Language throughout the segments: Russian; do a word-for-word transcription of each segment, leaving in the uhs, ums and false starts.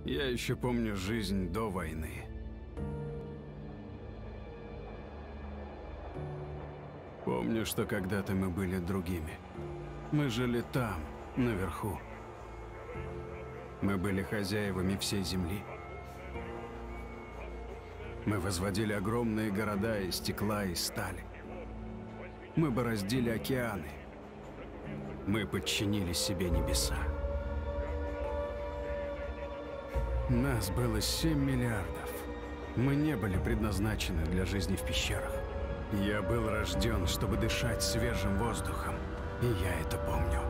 Я еще помню жизнь до войны. Помню, что когда-то мы были другими. Мы жили там, наверху. Мы были хозяевами всей земли. Мы возводили огромные города из стекла и стали. Мы бороздили океаны. Мы подчинили себе небеса. Нас было семь миллиардов. Мы не были предназначены для жизни в пещерах. Я был рожден, чтобы дышать свежим воздухом, и я это помню.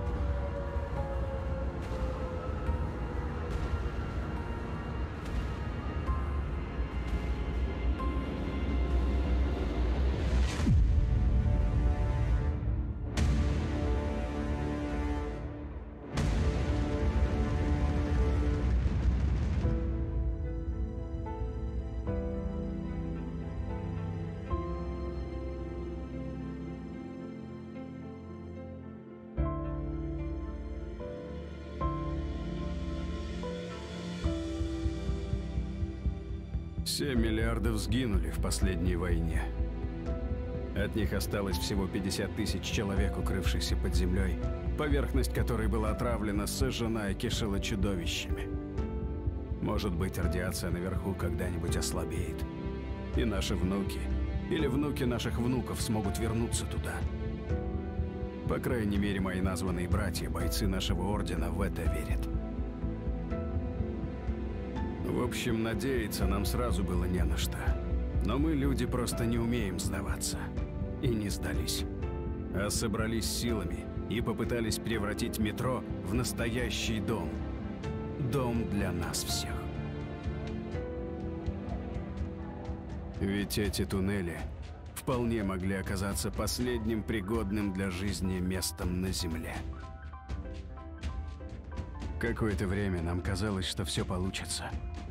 Семь миллиардов сгинули в последней войне. От них осталось всего пятьдесят тысяч человек, укрывшихся под землей, поверхность которой была отравлена, сожжена и кишела чудовищами. Может быть, радиация наверху когда-нибудь ослабеет, и наши внуки или внуки наших внуков смогут вернуться туда. По крайней мере, мои названные братья, бойцы нашего ордена, в это верят. В общем, надеяться нам сразу было не на что. Но мы, люди, просто не умеем сдаваться. И не сдались. А собрались силами и попытались превратить метро в настоящий дом. Дом для нас всех. Ведь эти туннели вполне могли оказаться последним пригодным для жизни местом на Земле. Какое-то время нам казалось, что все получится.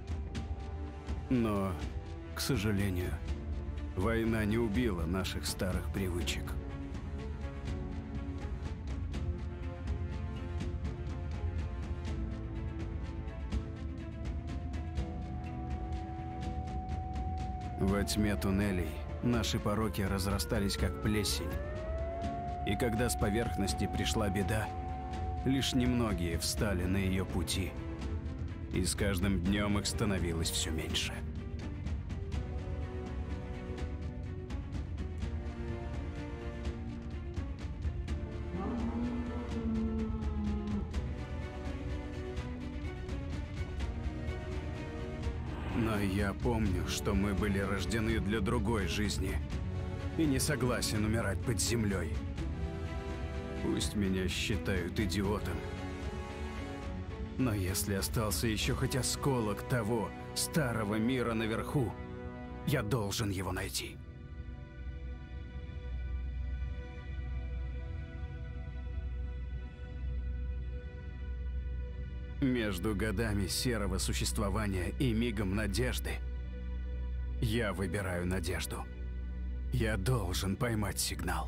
Но, к сожалению, война не убила наших старых привычек. Во тьме туннелей наши пороки разрастались как плесень. И когда с поверхности пришла беда, лишь немногие встали на ее пути. И с каждым днем их становилось все меньше. Но я помню, что мы были рождены для другой жизни. И не согласен умирать под землей. Пусть меня считают идиотом. Но если остался еще хоть осколок того старого мира наверху, я должен его найти. Между годами серого существования и мигом надежды я выбираю надежду. Я должен поймать сигнал.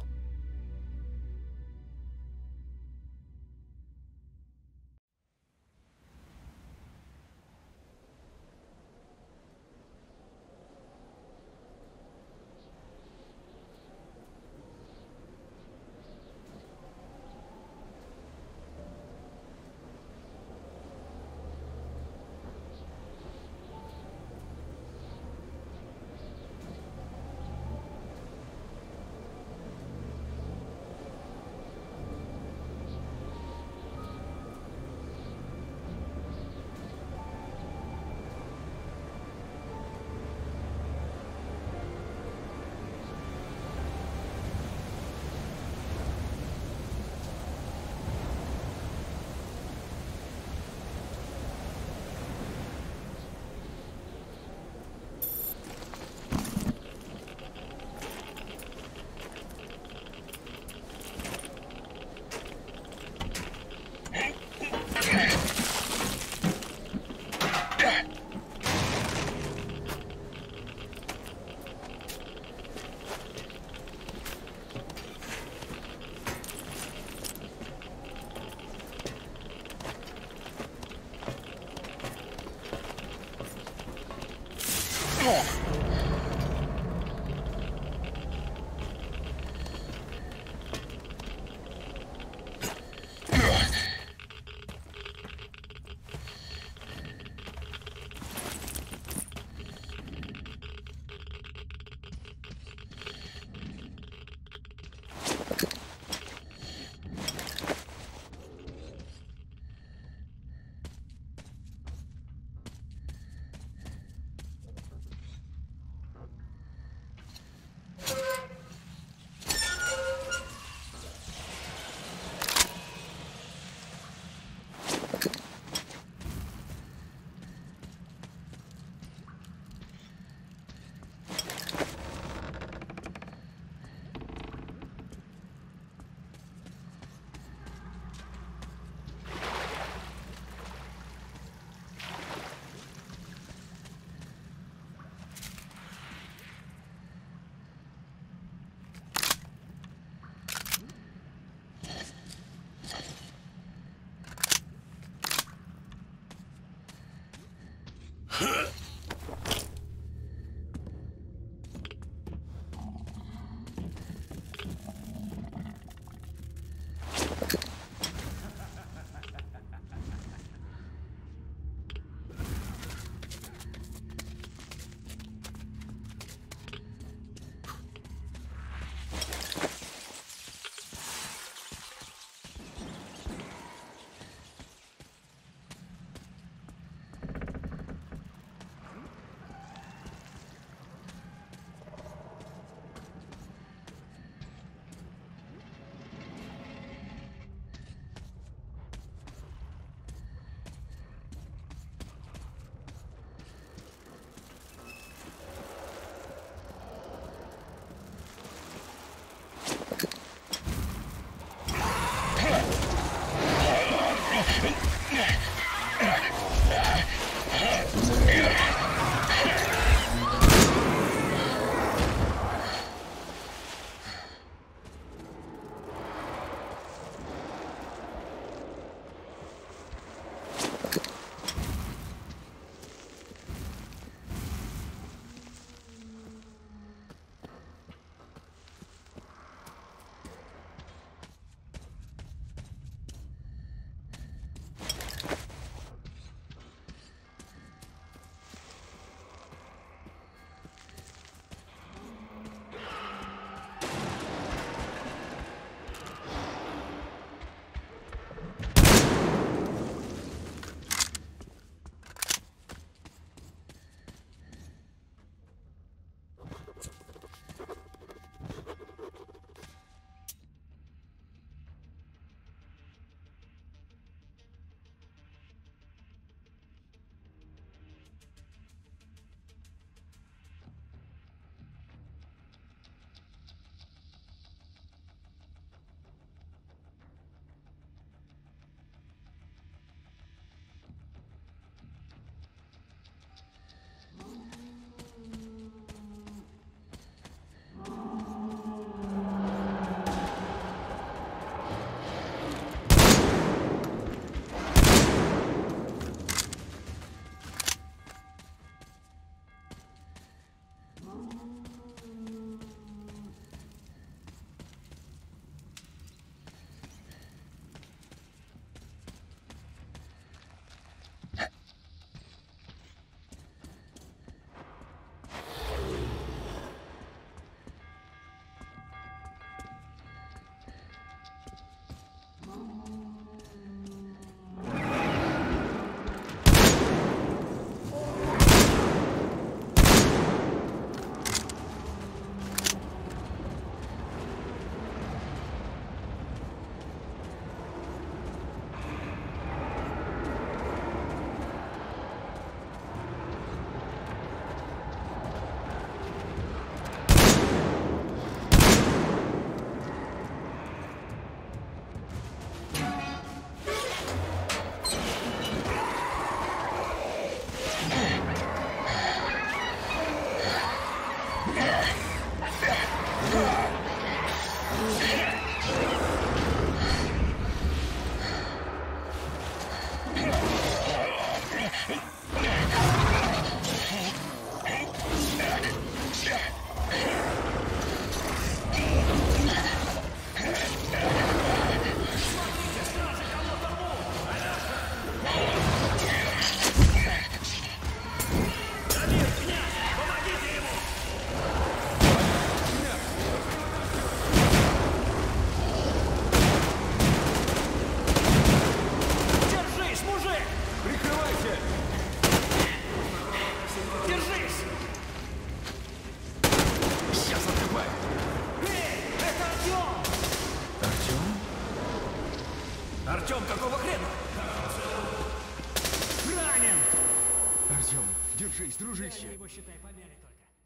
Держись, дружище. Его, считай, помяли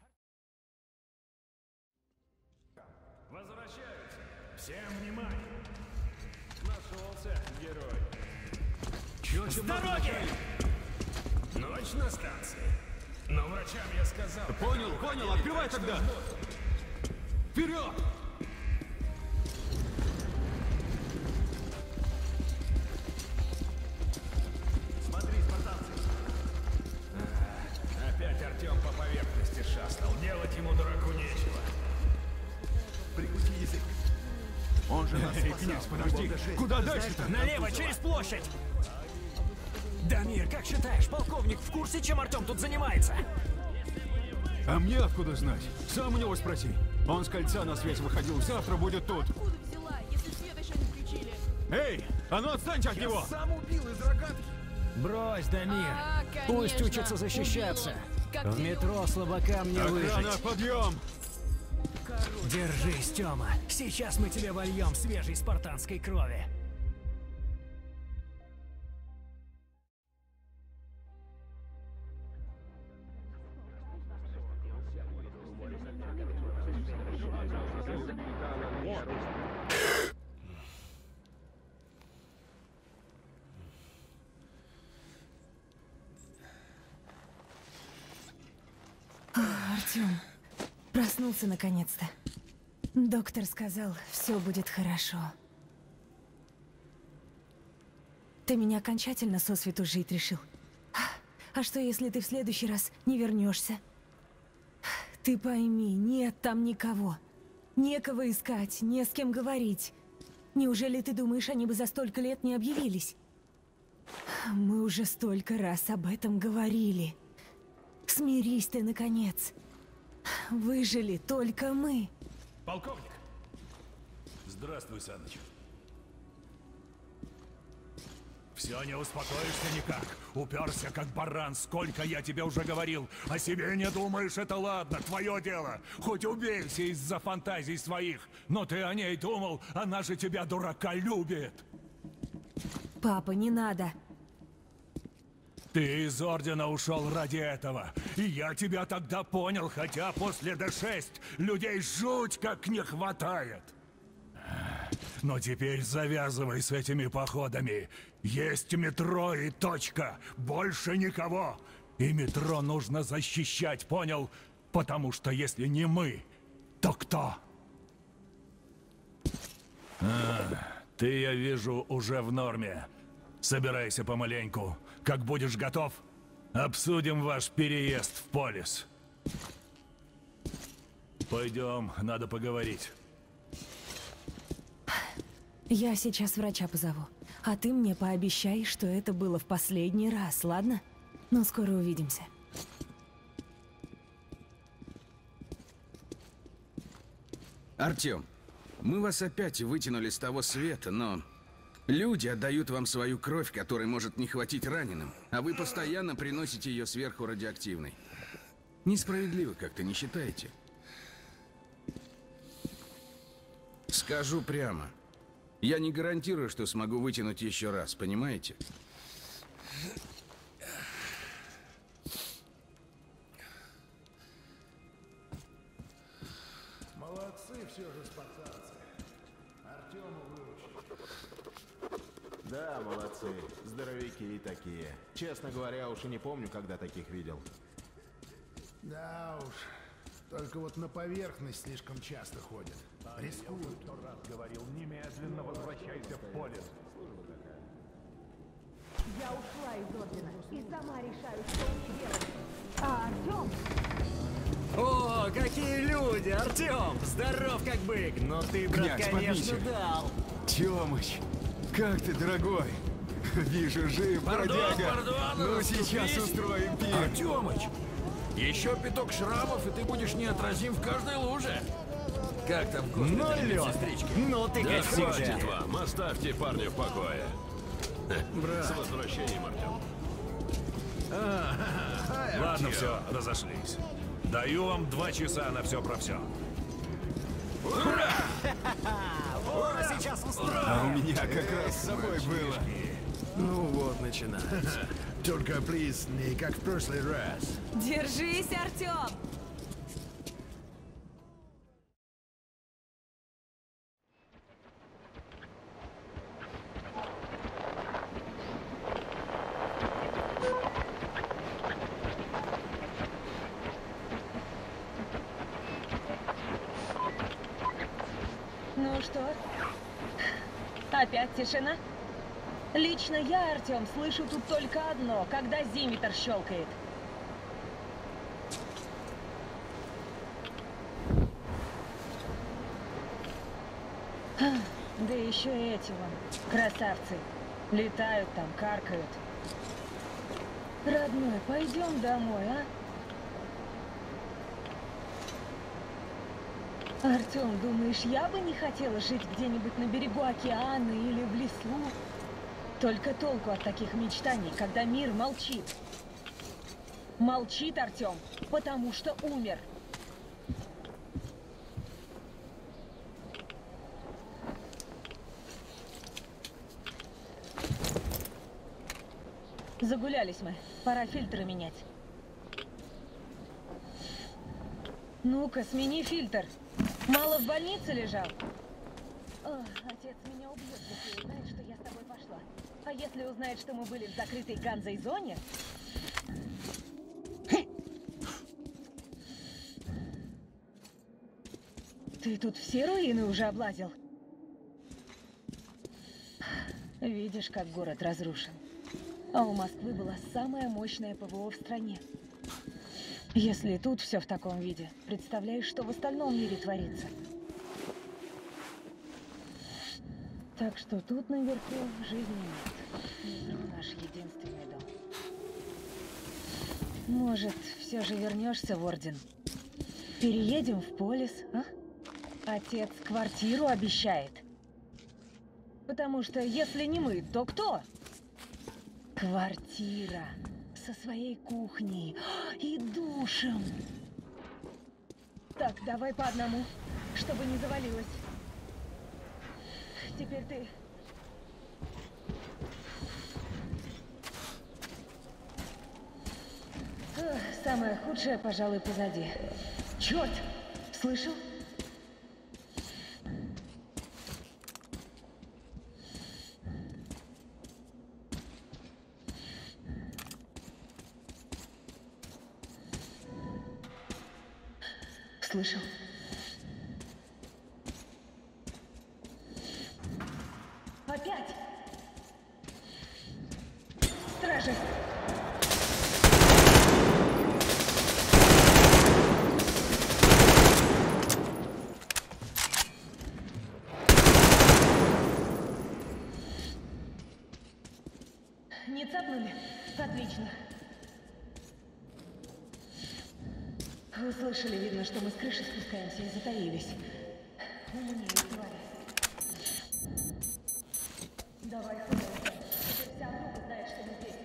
только. Возвращаются. Всем внимание. Нашелся герой. С дороги! Ночь на станции. Но врачам я сказал... Понял, понял, открывай тогда! Вперед! Смотри, спартанцы. А, опять Артем по поверхности шастал. Делать ему, дураку, нечего. Прикуси язык. Он же нас спасал. Князь, подожди. Куда дальше-то? Налево, через площадь! Дамир, как считаешь, полковник в курсе, чем Артем тут занимается? А мне откуда знать? Сам у него спроси. Он с кольца на связь выходил, завтра будет тут. Откуда взяла, если свет еще не включили? Эй, а ну отстаньте от него! Сам убил из рогатки. Брось, Дамир. А, Пусть конечно, учатся защищаться. убила. Как В ты метро любишь. слабакам не Охрана, выжить. подъем! Держись, Тёма. Сейчас мы тебе вольем свежей спартанской крови. Артём, проснулся наконец-то. Доктор сказал, все будет хорошо. Ты меня окончательно сосвету жить решил? А что, если ты в следующий раз не вернешься? Ты пойми, нет там никого. Некого искать, не с кем говорить. Неужели ты думаешь, они бы за столько лет не объявились? Мы уже столько раз об этом говорили. Смирись ты, наконец. Выжили только мы. Полковник. Здравствуй, Саныч. Все, не успокоишься никак. Уперся, как баран. Сколько я тебе уже говорил. О себе не думаешь, это ладно, твое дело. Хоть убейся из-за фантазий своих. Но ты о ней думал, она же тебя, дурака, любит. Папа, не надо. Ты из Ордена ушел ради этого. И я тебя тогда понял, хотя после Д шесть людей жуть как не хватает. Но теперь завязывай с этими походами. Есть метро и точка. Больше никого. И метро нужно защищать, понял? Потому что если не мы, то кто? А, ты, я вижу, уже в норме. Собирайся помаленьку. Как будешь готов, обсудим ваш переезд в Полис. Пойдем, надо поговорить. Я сейчас врача позову. А ты мне пообещай, что это было в последний раз, ладно? Ну, скоро увидимся. Артем, мы вас опять вытянули с того света, но... Люди отдают вам свою кровь, которой может не хватить раненым, а вы постоянно приносите ее сверху радиоактивной. Несправедливо как-то, не считаете? Скажу прямо. Я не гарантирую, что смогу вытянуть еще раз, понимаете? Молодцы все же, спартанцы. Артему выручили. Да, молодцы. Здоровяки и такие. Честно говоря, уж и не помню, когда таких видел. Да уж. Только вот на поверхность слишком часто ходят. Рискуют. Сто раз говорил, немедленно возвращайся в Полис. Я ушла из Ордена и сама решаю, что мне делать. А Артем? О, какие люди, Артем! Здоров как бык, но ты, брат, Князь, конечно, подмите. дал. Тёмыч, как ты, дорогой? Вижу, жив, бродяга. Ну, сейчас устроим пир. Артёмыч, еще пяток шрамов, и ты будешь неотразим в каждой луже. Как там в Ну, госпитале, лед. медсестрички? Ну, ты Да как всегда. хватит вам, оставьте парня в покое. Брат. С возвращением, Артём. Ладно, все, разошлись. Даю вам два часа на все про все. О, сейчас устроим. А у меня как раз с собой было. Ну вот, начинается. Только, плиз, не как в прошлый раз. Держись, Артём! Ну что? Опять тишина? Лично я, Артём, слышу тут только одно, когда зимметр щелкает. Да еще эти вон, красавцы. Летают там, каркают. Родной, пойдем домой, а? Артём, думаешь, я бы не хотела жить где-нибудь на берегу океана или в лесу? Только толку от таких мечтаний, когда мир молчит. Молчит, Артём, потому что умер. Загулялись мы. Пора фильтры менять. Ну-ка, смени фильтр. Мало в больнице лежал? О, отец меня убьет, если узнает, что я с тобой пошла. А если узнает, что мы были в закрытой Ганзой зоне? Ты тут все руины уже облазил? Видишь, как город разрушен. А у Москвы была самая мощная ПВО в стране. Если тут все в таком виде, представляешь, что в остальном мире творится? Так что тут наверху жизни нет. Внизу наш единственный дом. Может, все же вернешься в Орден? Переедем в Полис, а? Отец квартиру обещает. Потому что если не мы, то кто? Квартира. Со своей кухней и душем. Так, давай по одному, чтобы не завалилось. Теперь ты. Эх, самое худшее, пожалуй, позади. Черт! Слышал? Слышал? Опять! Стражи! Не цапнули? Отлично. Вы слышали, видно, что мы с крыши спускаемся и затаились. Умнее, твари. Давай сюда. Теперь вся округа знает, что мы здесь.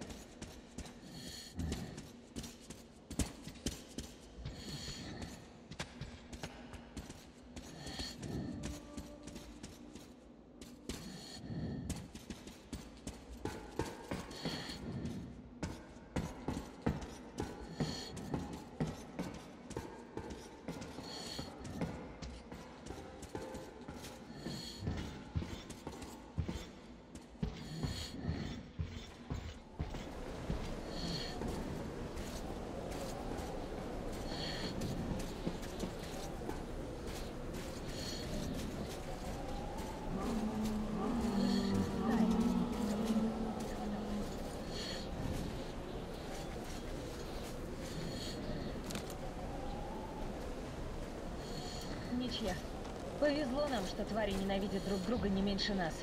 Ничья. Повезло нам, что твари ненавидят друг друга не меньше нас.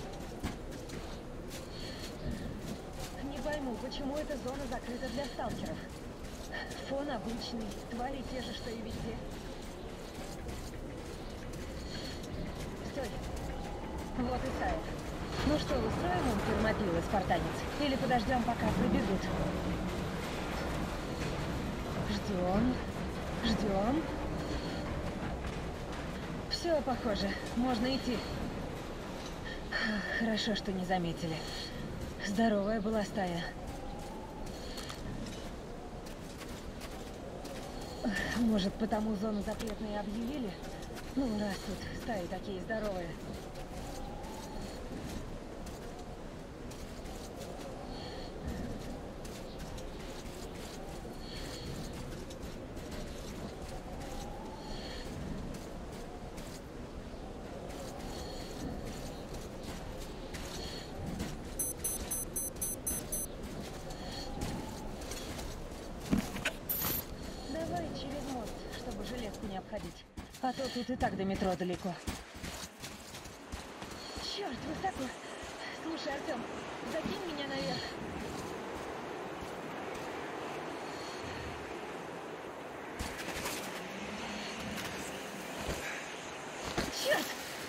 Не пойму, почему эта зона закрыта для сталкеров. Фон обычный, твари те же, что и везде. Стой. Вот и Саев. Ну что, устроим им фермопилы, спартанец? Или подождем, пока пробегут? Ждем. Ждем. Все, похоже. Можно идти. Хорошо, что не заметили. Здоровая была стая. Может, потому зону запретной объявили? Ну, раз тут стаи такие здоровые. Давай через мост, чтобы железку не обходить. А то тут и так до метро далеко. Черт, высоко. Слушай, Артем, закинь меня наверх. Черт!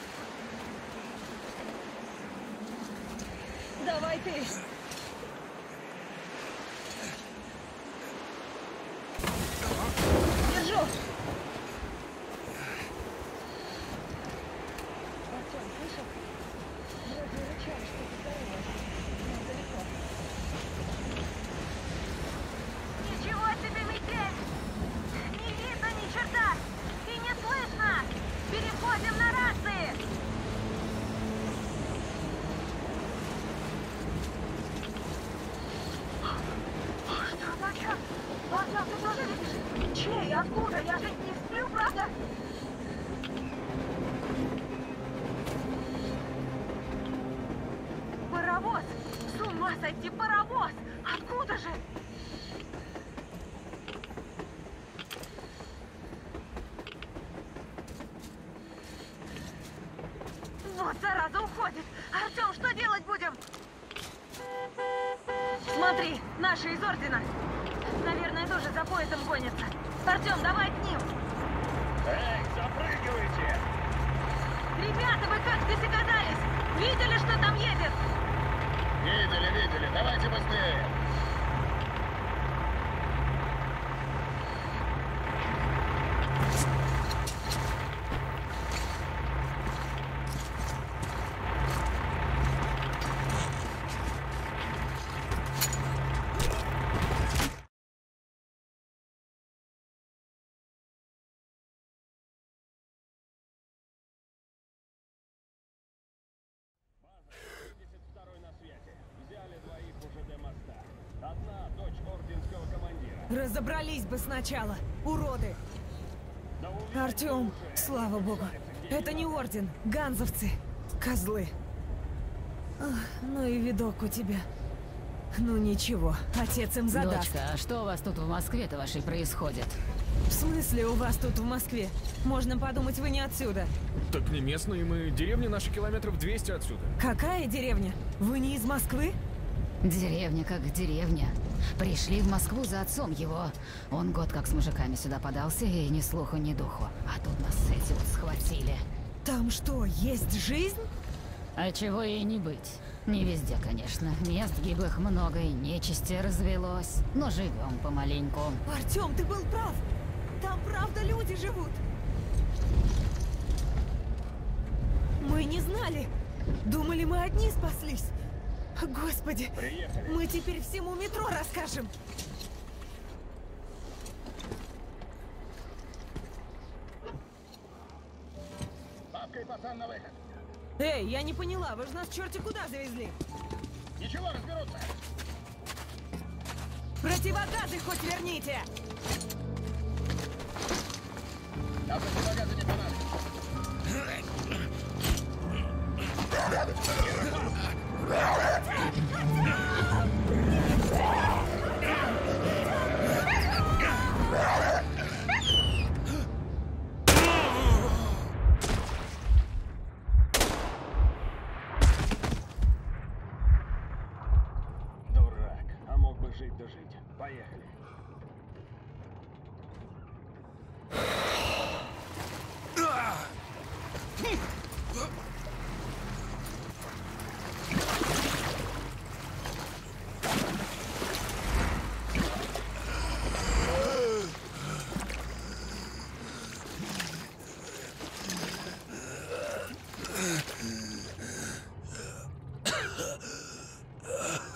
Давай ты! Держу! Артем, слышал? Вроде рычали что-то здоровое. Но далеко. Ничего себе метель! Не видно ни черта! И не слышно! Переходим на рации! Что за черт? Артем, ты тоже видишь? Чей? Откуда? Я же не сплю, правда? Паровоз! С ума сойти, паровоз! Откуда же? Вот зараза уходит! Артем, что делать будем? Смотри, наши из Ордена. Наверное, тоже за поездом гонятся. Артем, давай к ним! Эй, запрыгивайте! Ребята, вы как здесь оказались? Видели, что там едет? Видели, видели. Давайте быстрее. Разобрались бы сначала, уроды! Артем, слава богу, это не Орден, ганзовцы, козлы. Ах, ну и видок у тебя. Ну ничего, отец им задаст. Дочка, а что у вас тут в Москве-то вашей происходит? В смысле у вас тут в Москве? Можно подумать, вы не отсюда. Так не местные мы, деревня наша километров двести отсюда. Какая деревня? Вы не из Москвы? Деревня как деревня. Пришли в Москву за отцом его. Он год как с мужиками сюда подался, и ни слуху, ни духу. А тут нас эти вот схватили. Там что, есть жизнь? А чего и не быть. Не везде, конечно. Мест гиблых много и нечисти развелось. Но живем помаленьку. Артем, ты был прав. Там правда люди живут. Мы не знали. Думали, мы одни спаслись. Господи, приехали. Мы теперь всему метро расскажем. Бабка и пацан на выход. Эй, я не поняла, вы же нас черти куда завезли? Ничего, разберутся. Противогазы хоть верните! А противогазы не понадобятся. Дурак, а мог бы жить да жить. Поехали. Ugh.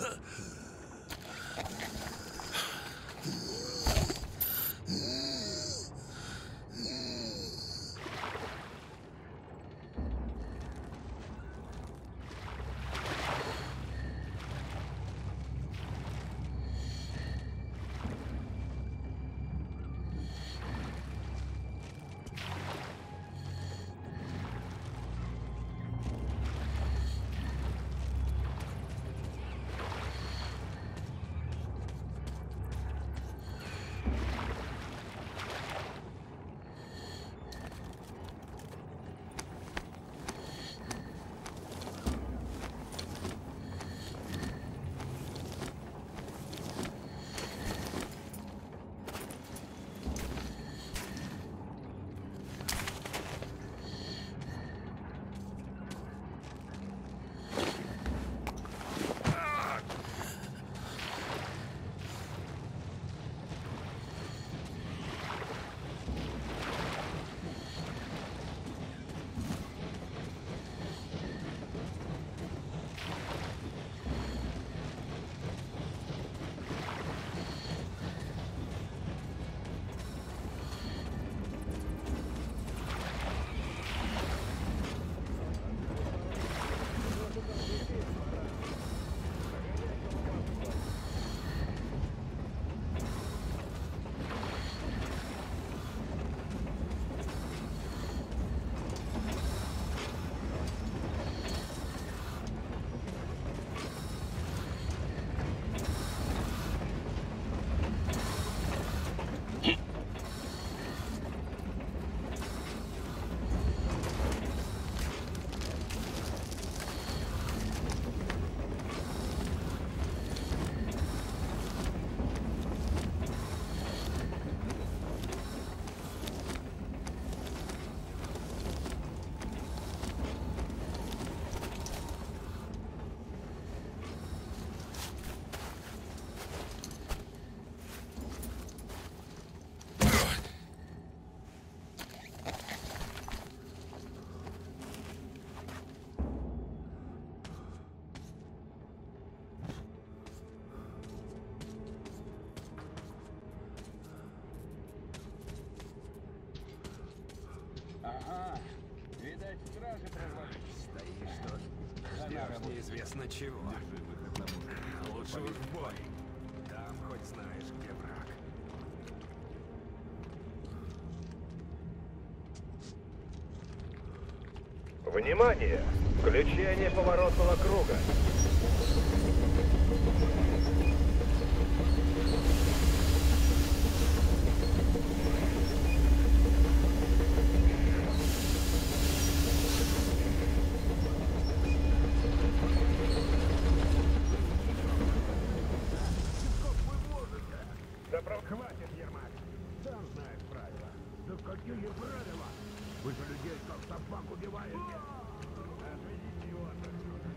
Ясно чего. Лучше уж в бой. Там хоть знаешь, где враг. Внимание! Включение поворотного круга. Хватит, Ермак. Сам знаешь правила. Да какие правила? Вы же людей как собак убиваете. Отведите его отсюда.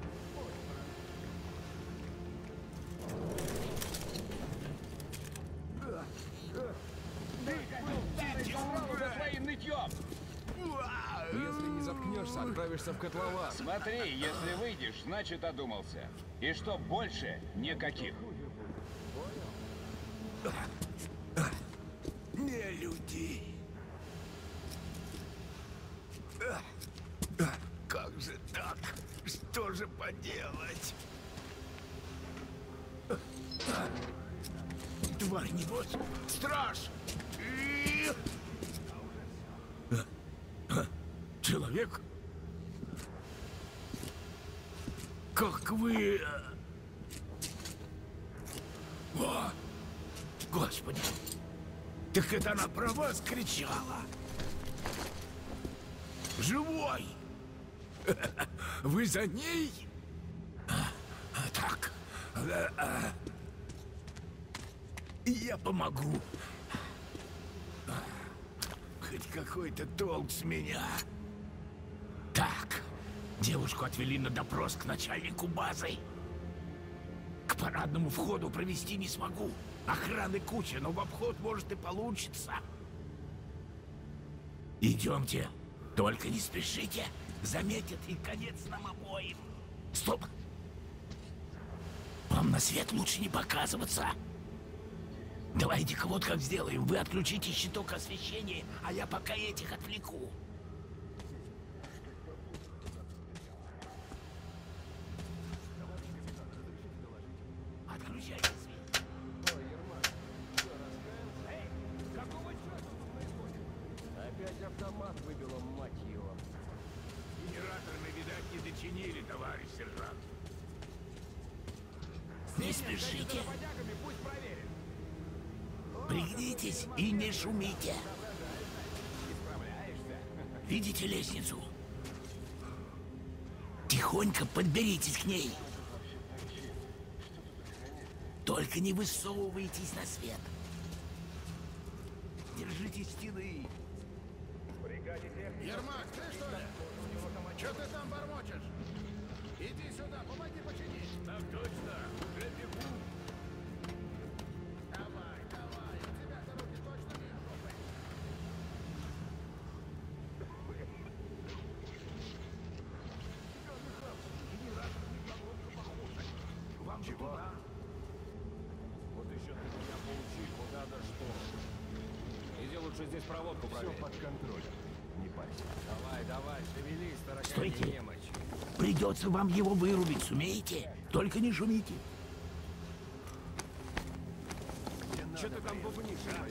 За твоим нытьем! Если не заткнешься, отправишься в котлован. Смотри, если выйдешь, значит одумался. И что больше, никаких. Не люди. Как же так? Что же поделать? Тварь, небось, страж! Человек? Как вы... О, Господи! Так это она про вас кричала? Живой! Вы за ней? Так. Я помогу. Хоть какой-то толк с меня. Так. Девушку отвели на допрос к начальнику базы. К парадному входу провести не смогу. Охраны куча, но в обход может и получится. Идемте. Только не спешите. Заметят, и конец нам обоим. Стоп! Вам на свет лучше не показываться. Давайте-ка вот как сделаем. Вы отключите щиток освещения, а я пока этих отвлеку. Отключайте свет. Эй, какого черта тут происходит? Опять автомат выбило, мать его. Генератор мы, видать, не дочинили, товарищ сержант. Не спешите. Пригнитесь и не шумите. Видите лестницу? Тихонько подберитесь к ней. Только не высовывайтесь на свет. Держите стены. Ермак, ты что ли? Что ты там бормочешь? Иди сюда, помоги починить. Так точно, уже бегу. Давай, давай, у тебя-то руки точно не жопы. Вам чего? Вот еще ты меня получи, куда да что. Иди лучше здесь проводку проверь. Все под контролем. Не парься. Давай, давай, шевелись, таракани Стойте. немочь. Придется вам его вырубить, сумеете? Только не шумите. Че ты там бубнишь, а?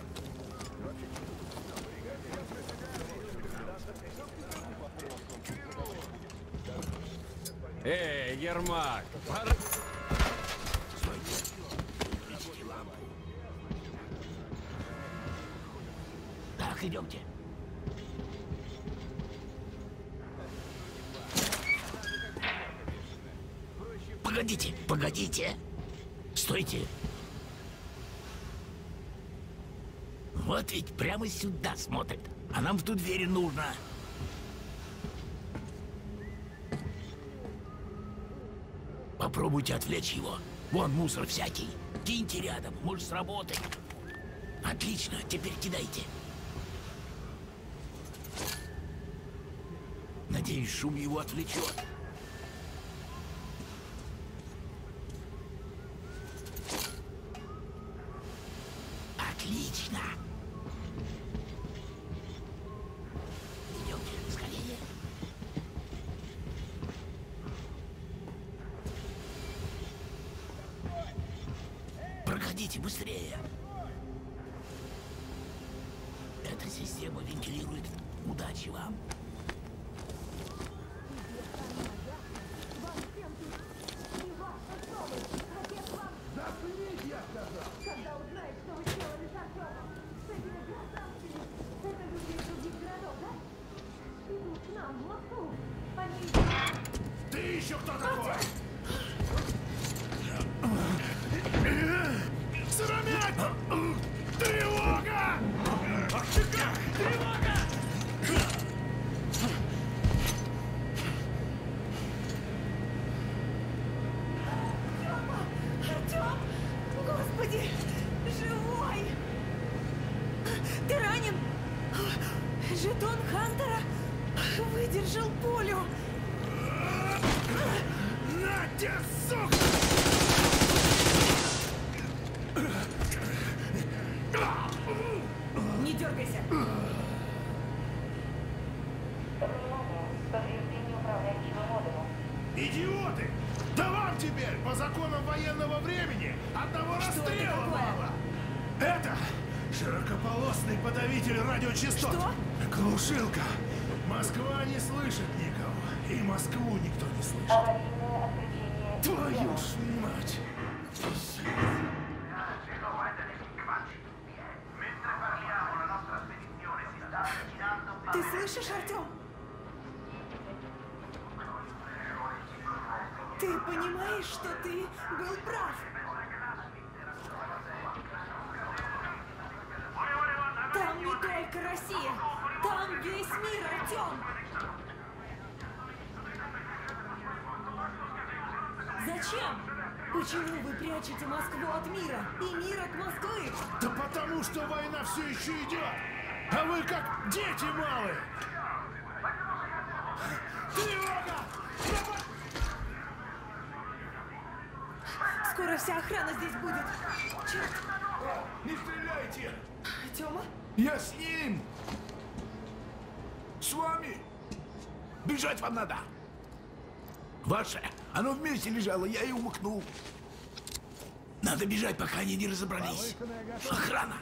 Эй, Ермак! Пора... Так, идемте. Погодите, погодите. Стойте. Вот ведь прямо сюда смотрит. А нам в ту дверь нужно. Попробуйте отвлечь его. Вон мусор всякий. Киньте рядом, может сработать. Отлично, теперь кидайте. Надеюсь, шум его отвлечет. Отлично. Идемте скорее. Проходите быстрее. Эта система вентилирует. Удачи вам. Заткнись, я сказал! Когда узнаешь, что вы сделали с Артемом, с этими красавцами, это люди из других городов, да? Идут к нам в Москву. Они... Ты еще кто такой? Сыромять! Тревога! Тревога! Артём! Господи! Живой! Ты ранен? Жетон Хантера выдержал пулю! На тебе, сука! Не дергайся! Идиоты! Да вам теперь, по законам военного времени, одного расстрела мало! Это широкополосный подавитель радиочастот. Что? Глушилка. Москва не слышит никого. И Москву никто не слышит. Твою ж мать! Ты слышишь, Артём? Ты понимаешь, что ты был прав? Там не только Россия, там весь мир, Артём! Зачем? Почему вы прячете Москву от мира и мир от Москвы? Да потому что война все еще идет! А вы как дети малые! Тревога! Скоро вся охрана здесь будет. Черт! Не стреляйте! Тёма? Я с ним! С вами! Бежать вам надо! Ваше! Оно вместе лежало, я и умыкнул. Надо бежать, пока они не разобрались. Охрана!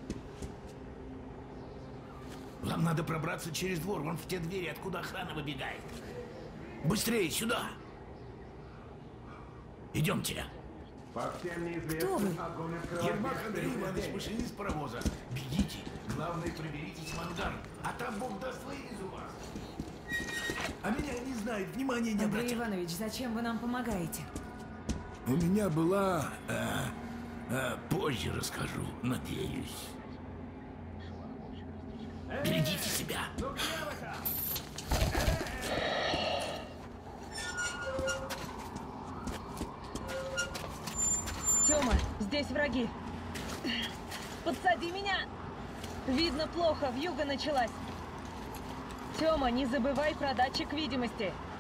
Вам надо пробраться через двор, вон в те двери, откуда охрана выбегает. Быстрее, сюда! Идемте. Кто вы? Ермак Андрей Иванович, машинист паровоза. Бегите. Главное, проберитесь в ангар. А там Бог даст, вывезу вас. А меня не знает, внимания не Андрей обратят. Иванович, зачем вы нам помогаете? У меня была... э, э, позже расскажу, надеюсь. Берегите себя. Тёма, здесь враги. Подсади меня! Видно плохо, вьюга началась. Тёма, не забывай про датчик видимости.